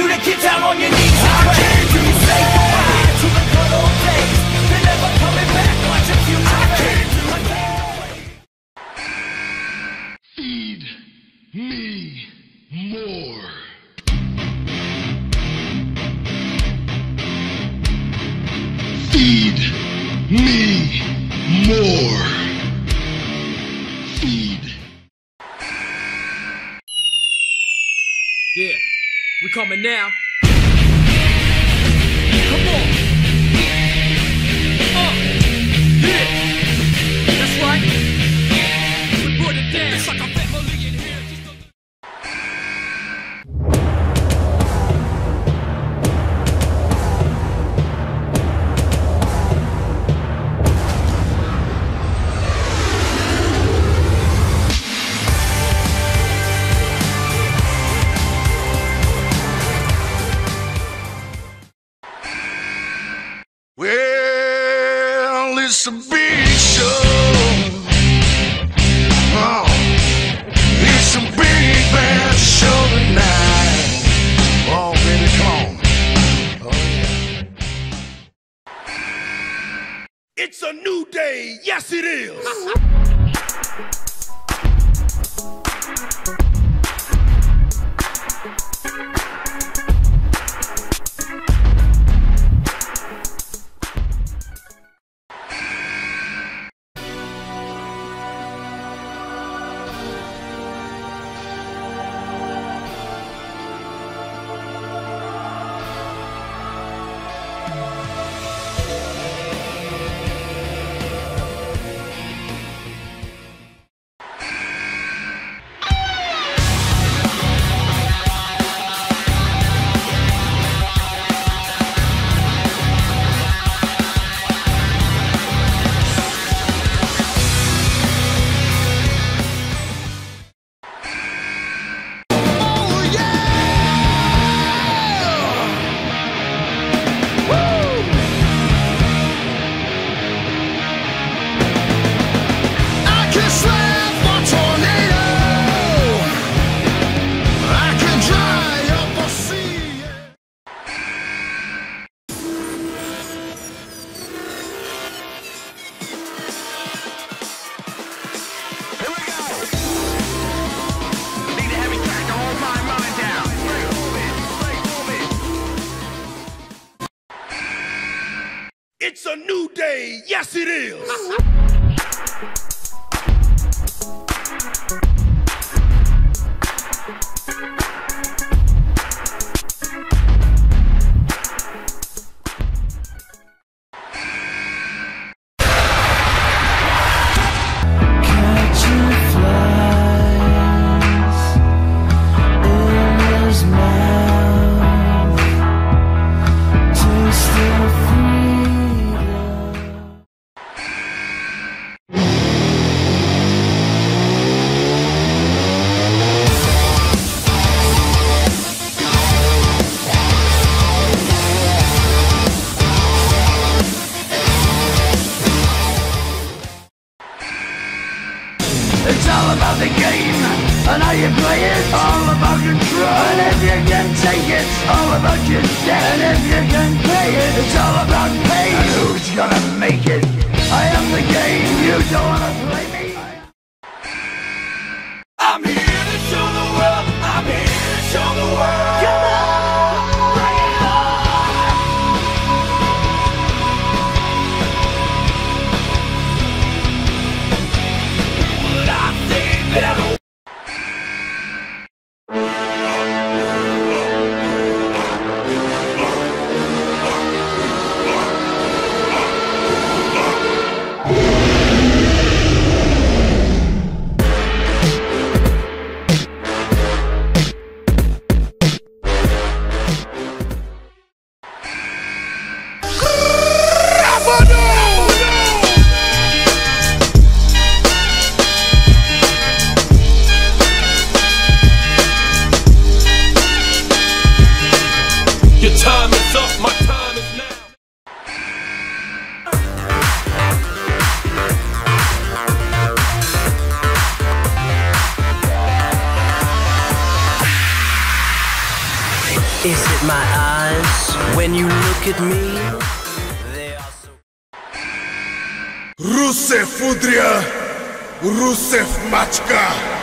you to get down on your knees and pray. You say goodbye to the good old days. They're never coming back. Watch your future fade. Feed me more. Feed me more. Feed. Yeah, we coming now. Come on. Yeah, that's right. We put it down. It's like a family in here. Well, it's a big show. Oh, it's a big bad show tonight. Oh, baby, come on. Oh, yeah. It's a new day. Yes, it is. It's a new day. Yes, it is. It's all about the game and how you play it. All about control, and if you can take it. All about your debt, and if you can pay it. It's all about pain, and who's gonna make it? I am the game, you don't wanna play me. I'm here to show the world. I'm here to show the world. Come on, bring it on. But I think that at my eyes when you look at me. They are so... Rusev Udria, Rusev Machka.